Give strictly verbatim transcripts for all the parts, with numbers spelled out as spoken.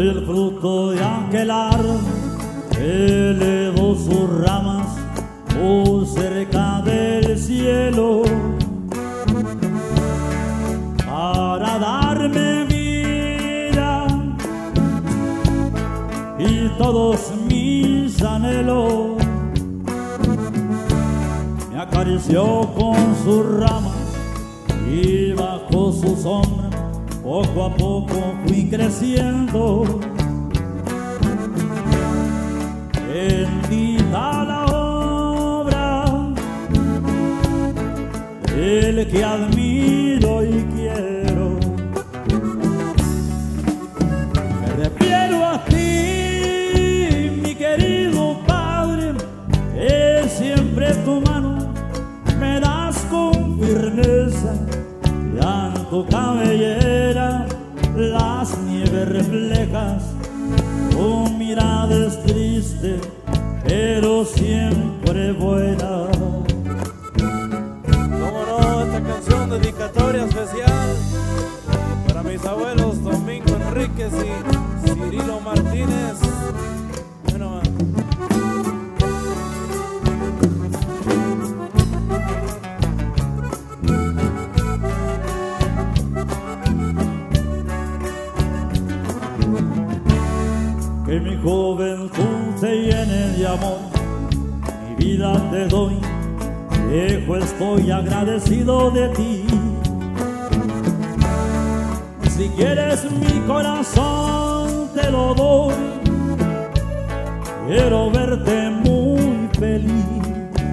Soy el fruto de aquel árbol que elevó sus ramas muy cerca del cielo para darme vida y todos mis anhelos. Me acarició con sus ramas y bajo su sombra poco a poco fui creciendo. Bendita la obra del que admiro y quiero. Me refiero a ti, mi querido Padre, que siempre tu mano me das con firmeza. Ya en tu cabellera las nieves reflejas, tu mirada es triste, pero siempre buena. Cómo no, esta canción dedicatoria especial para mis abuelos Domingo Enríquez y Cirilo Martínez. Bueno, que mi juventud se llene de amor, mi vida te doy, viejo estoy agradecido de ti. Si quieres mi corazón te lo doy, quiero verte muy feliz.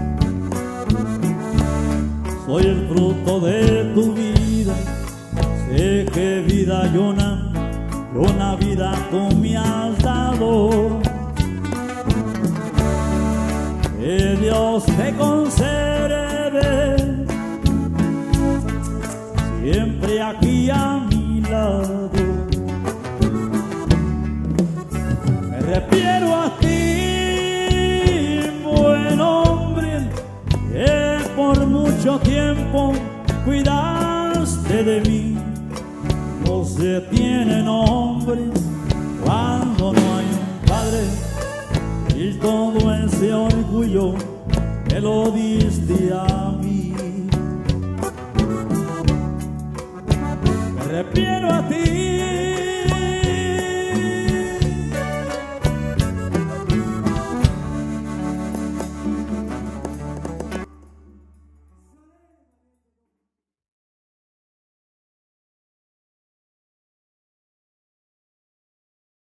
Soy el fruto de tu vida, sé que vida yo no. Una vida tú me has dado, que Dios te conserve siempre aquí a mi lado. Me refiero a ti, buen hombre, que por mucho tiempo cuidaste de mí. No se tiene nombre cuando no hay un padre, y todo ese orgullo me lo diste a mí. Me refiero a ti,